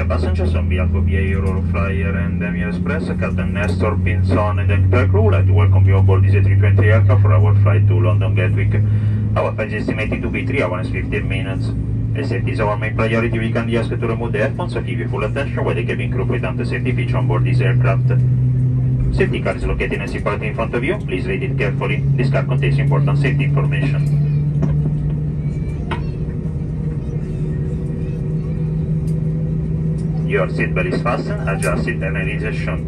passengers on behalf of BA Euroflyer and Emir Express, Captain Nestor Pinzon and the entire crew would like to welcome you on board this A320 aircraft for our flight to London Gatwick. Our flight is estimated to be 3 hours and 15 minutes. As safety is our main priority, we kindly ask you to remove the headphones and give you full attention while the cabin crew present the safety feature on board this aircraft. Safety car is located in a seatbelt in front of you. Please read it carefully. This car contains important safety information. Your seatbelt is fastened. Adjust it and readjustment.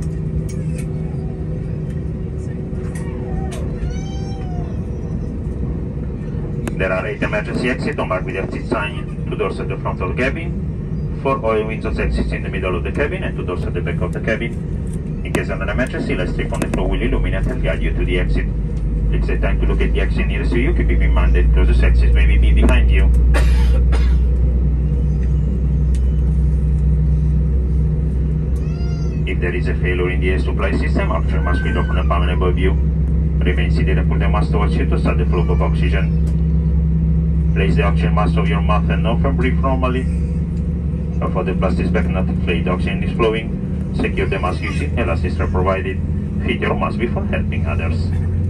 There are 8 emergency exits marked with exit sign, 2 doors at the front of the cabin, 4 oil windows exits in the middle of the cabin and 2 doors at the back of the cabin. In case of an emergency, light strip on the floor will illuminate and guide you to the exit. Please take time to look at the exit nearest to you, keeping in mind that closest exits may be behind you. If there is a failure in the air supply system, oxygen mask will open up above you. Remain seated and put the mask towards you to start the flow of oxygen. Place the oxygen mask over your mouth and nose and breathe normally. For the plastic bag not to inflate, oxygen is flowing. Secure the mask using elastic strap provided. Fit your mask before helping others.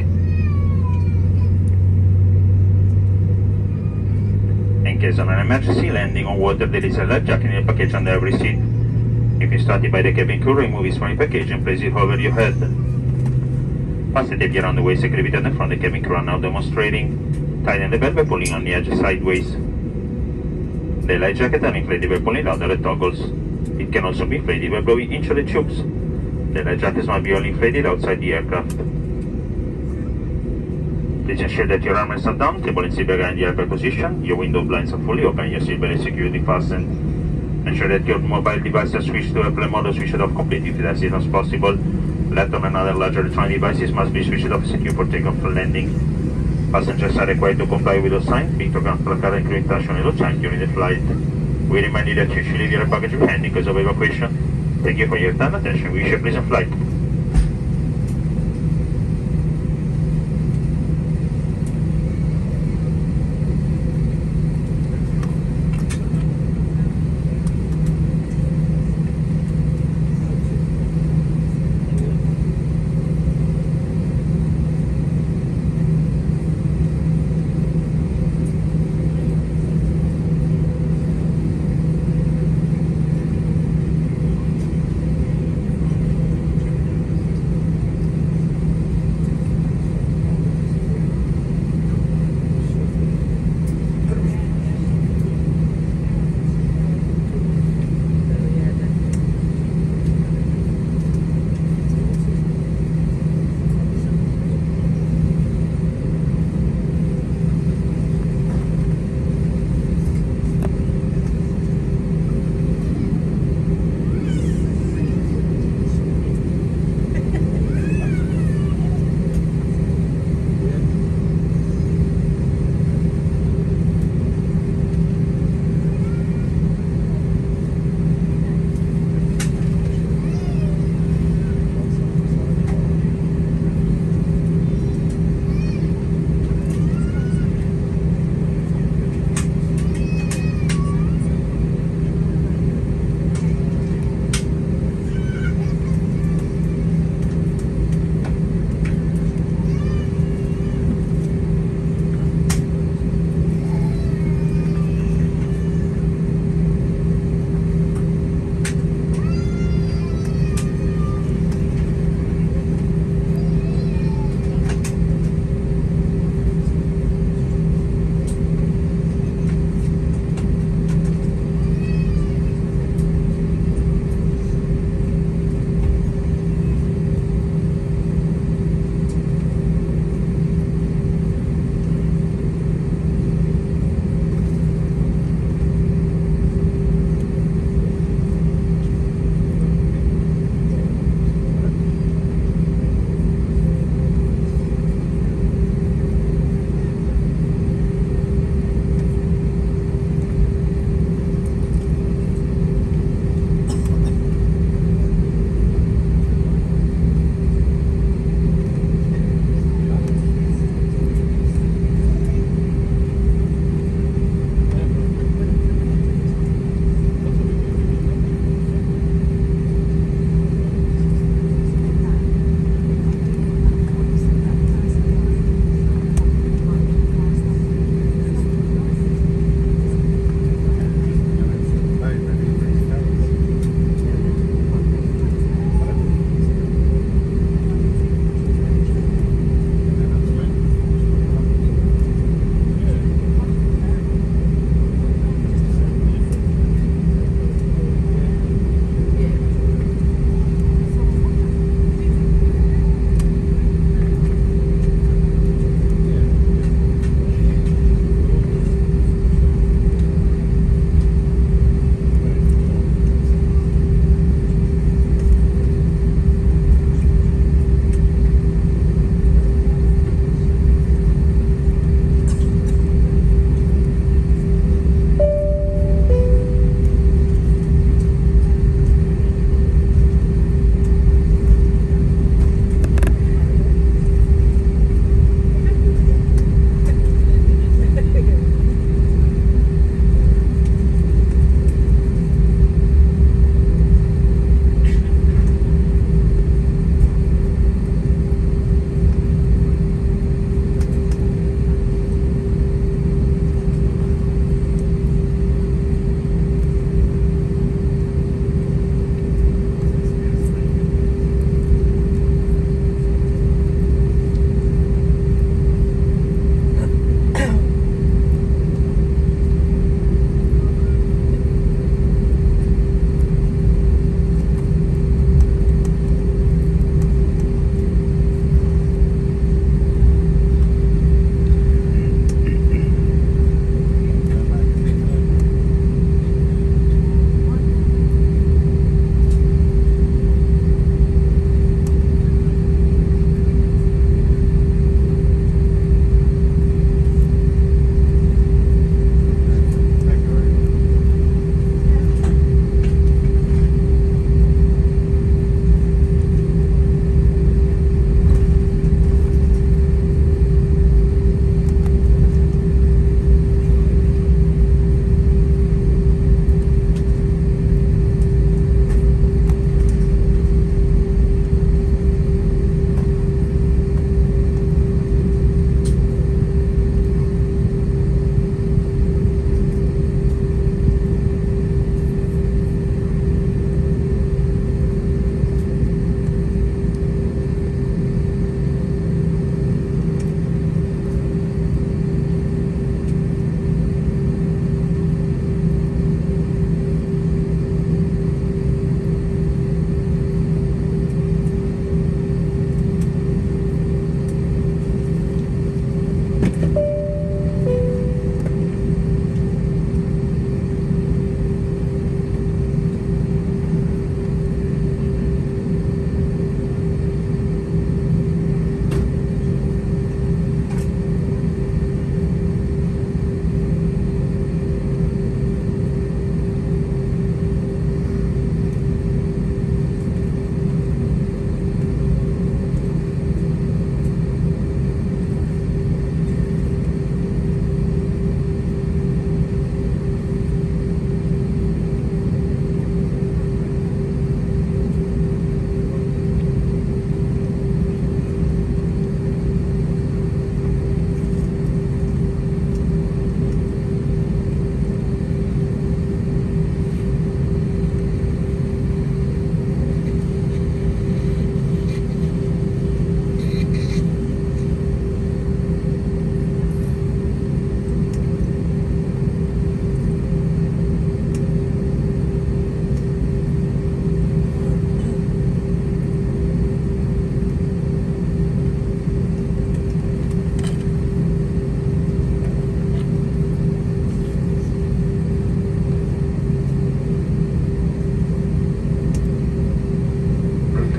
In case of an emergency landing on water, there is a life jacket in the package under every seat. If instructed by the cabin crew, remove it from the package and place it over your head. Pass the tape around the waist security button from the cabin crew are now demonstrating. Tighten the belt by pulling on the edge sideways. The life jacket and inflatable by pulling out the toggles. It can also be inflated by blowing into the tubes. The life jackets must be only inflated outside the aircraft. Please ensure that your arms are down, table and seat bag are in the aircraft position, your window blinds are fully open, your seatbelt is securely fastened. Ensure that your mobile device is switched to airplane mode or switched off completely if as soon as possible. Laptop and other larger electronic devices must be switched off secure for takeoff and landing. Passengers are required to comply with those signs, pictograms, placard and create touch on those signs during the flight. We remind you that you should leave your baggage behind because of evacuation. Thank you for your time and attention. We wish you a pleasant flight.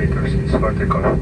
meters. It's vertical.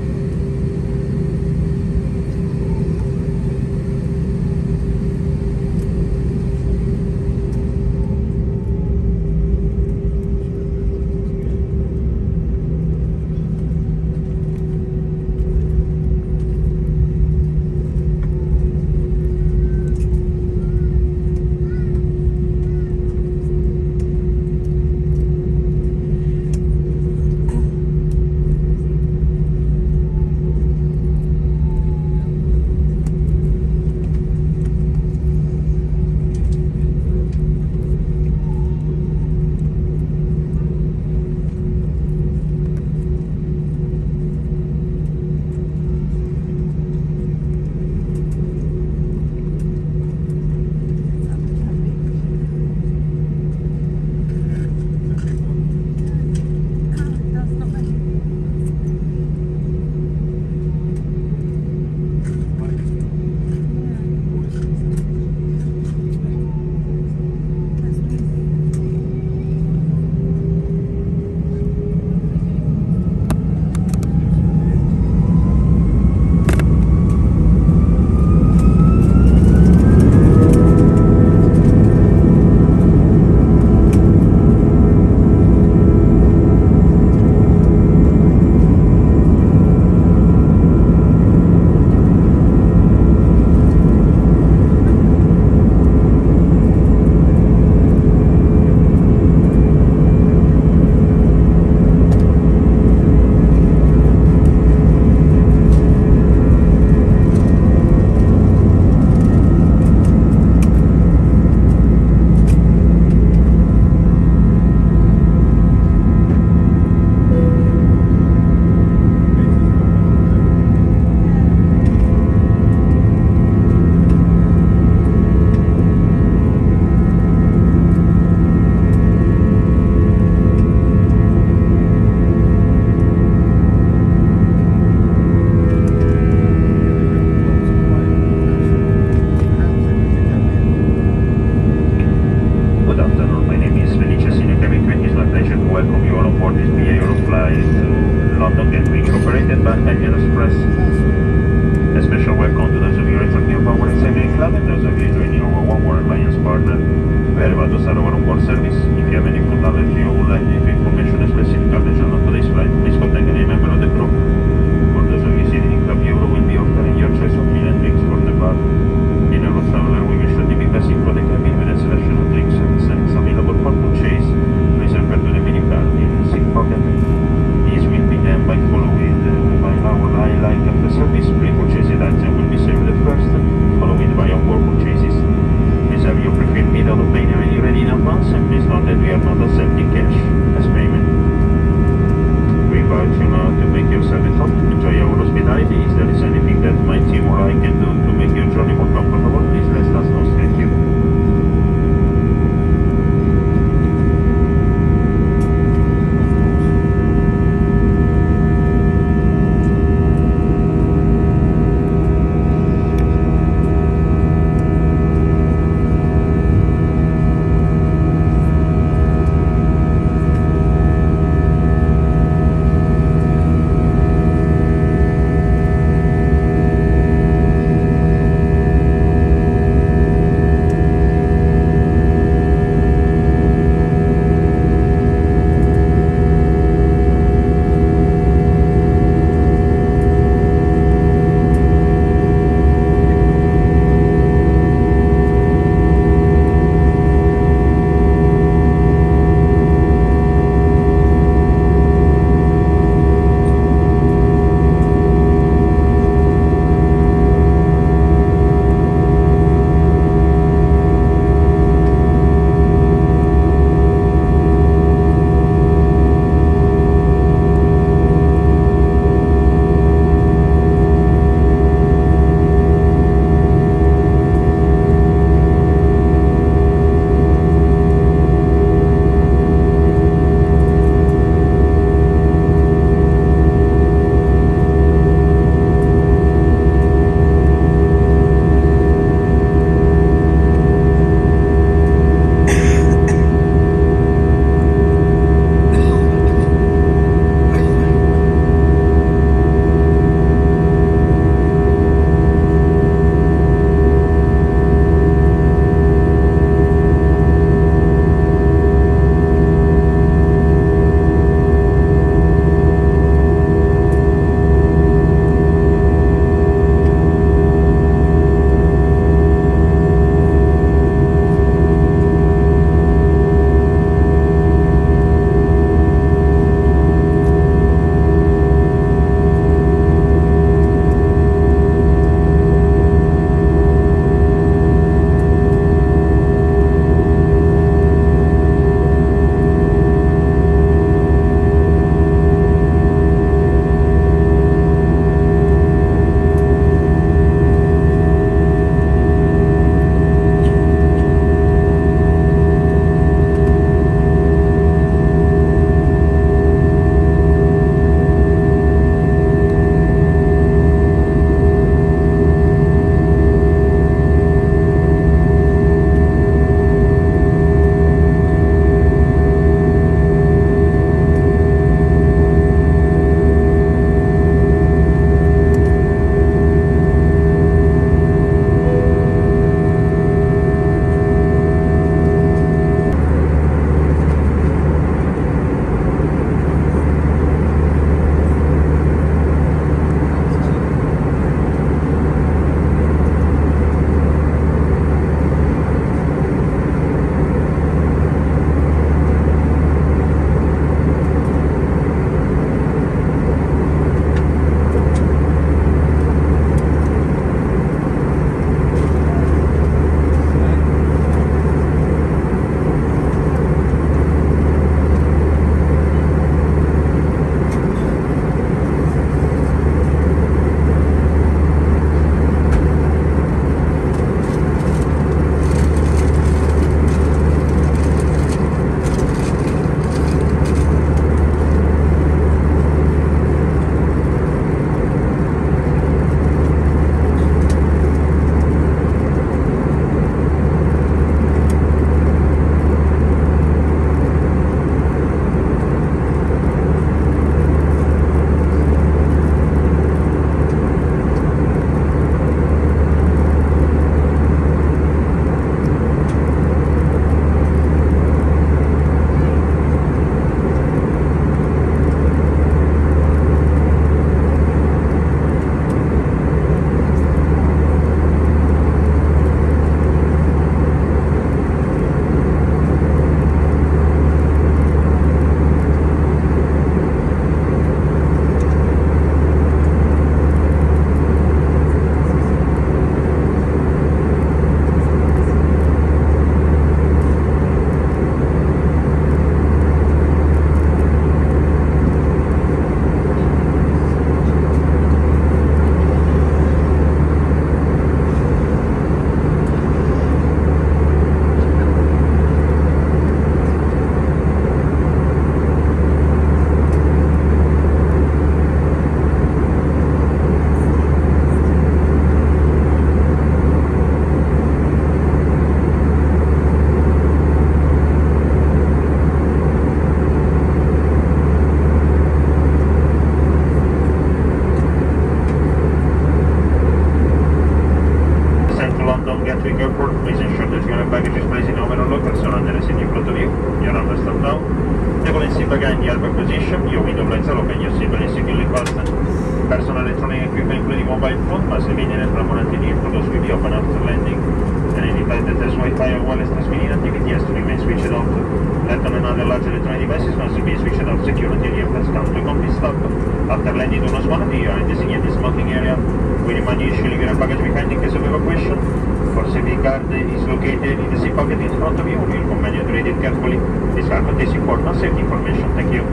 mobile phone must remain in a permanent in doors will be open after landing. Any device that has Wi-Fi or wireless transmitting activity has to remain switched off. Laptop and other large electronic devices must be switched off securely until the aircraft comes to a complete stop. After landing, do not swan the air and designated smoking area. We remind you to leave your baggage behind in case of evacuation. For safety guard is located in the seat pocket in front of you. We recommend you to read it carefully. This card contains important safety information. Thank you.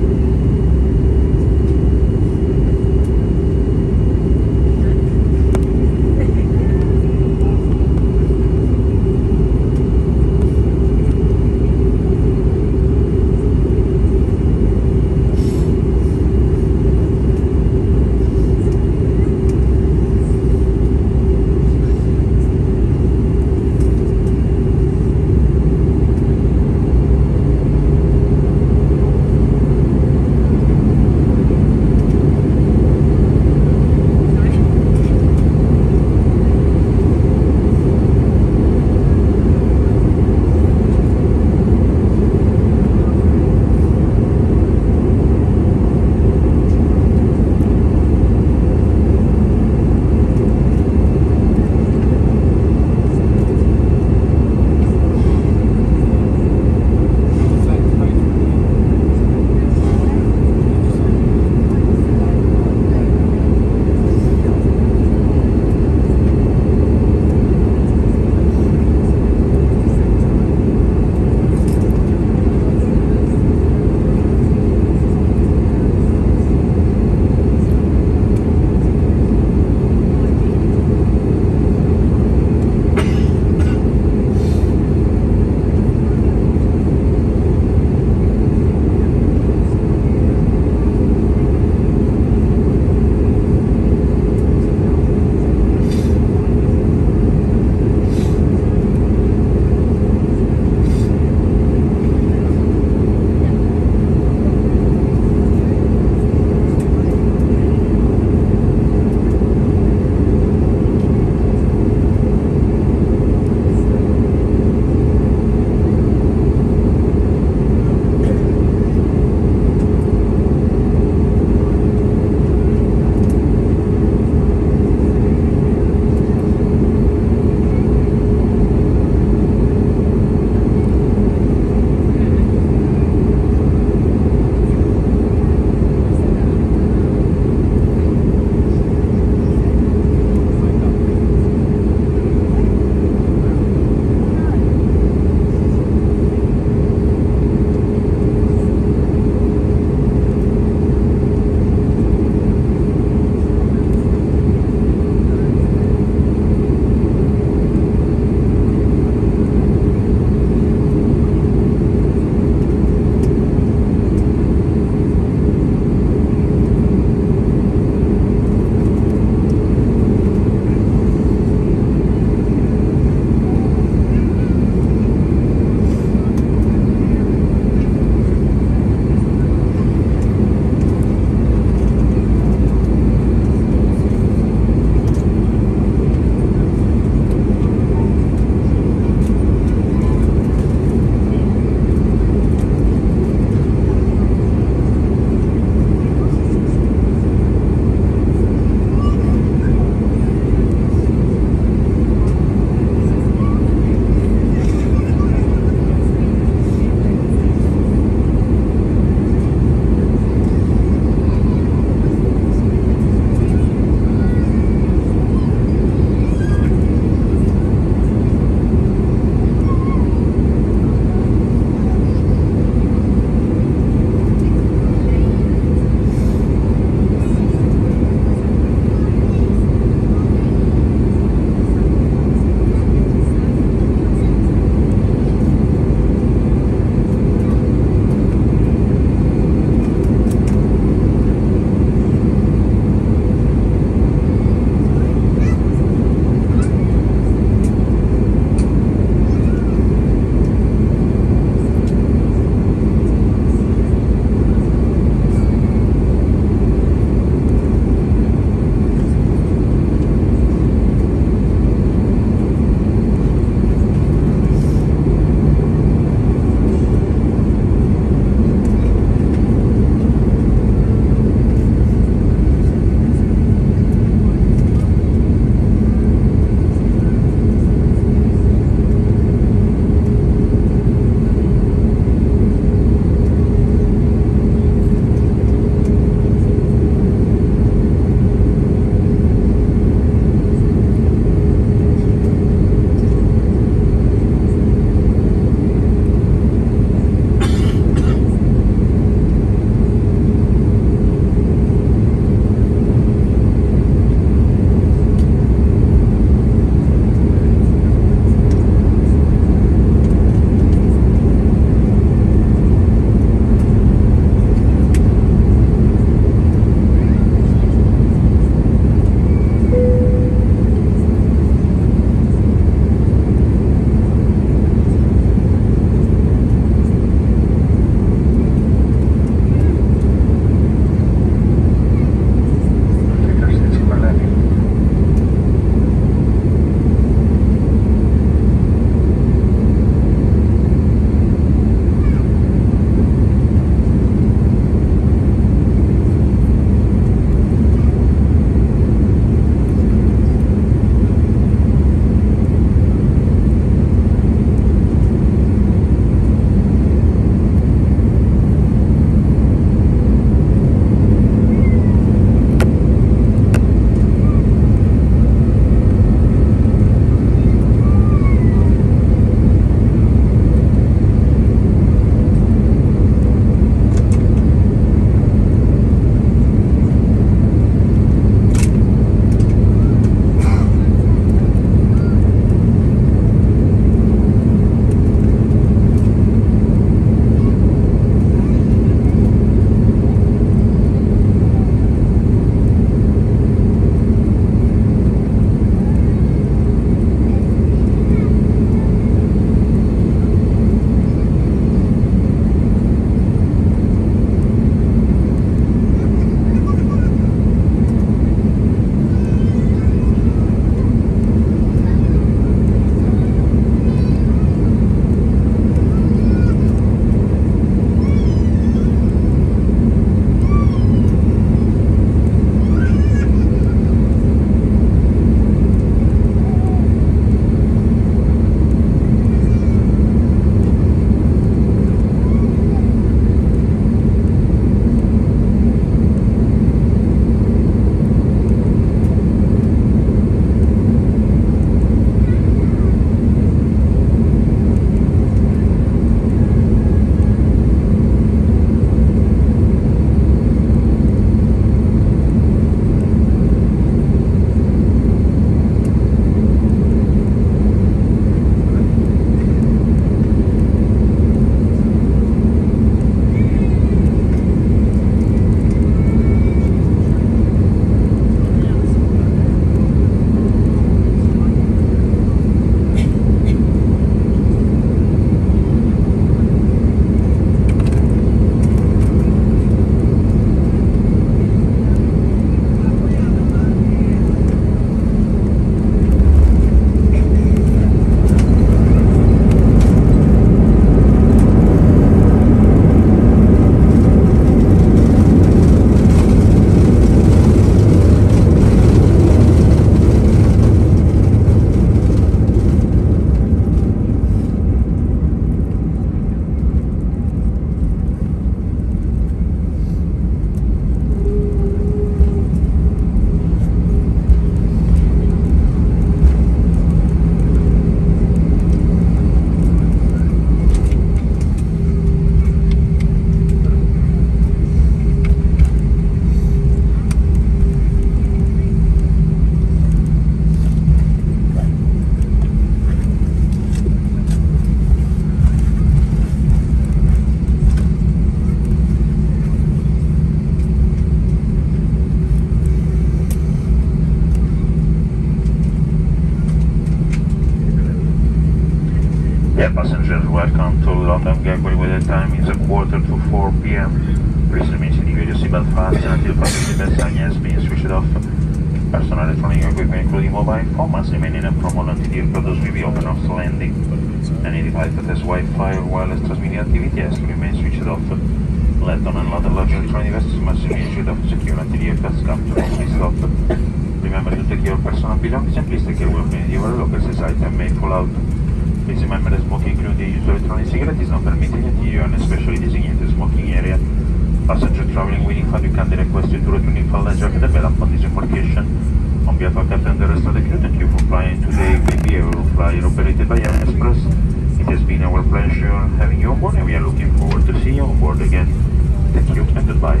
Yeah, passengers, welcome to London Gateway, where the time is 4:45 p.m. Please remain seated with your seatbelt fastened until participant sign has been switched off. Personal electronic equipment, including mobile phone, must remain in a promo until the aircraft will be open after landing. Any device that has Wi-Fi or wireless transmitting activity has to remain switched off. Landon and other large electronic devices must remain switched off secure until the aircraft comes to a stop. Remember to take your personal belongings and please take care of any overlookers as item may fall out. Please remember that smoking, including the use of electronic cigarette, is not permitted in the and especially designated smoking area. Passenger traveling with infant, we kindly request you to return infant life jacket and bell upon disembarkation. On behalf of Captain and the rest of the crew, thank you for flying today with the Euroflyer operated by American Express. It has been our pleasure having you on board and we are looking forward to seeing you on board again. Thank you and goodbye.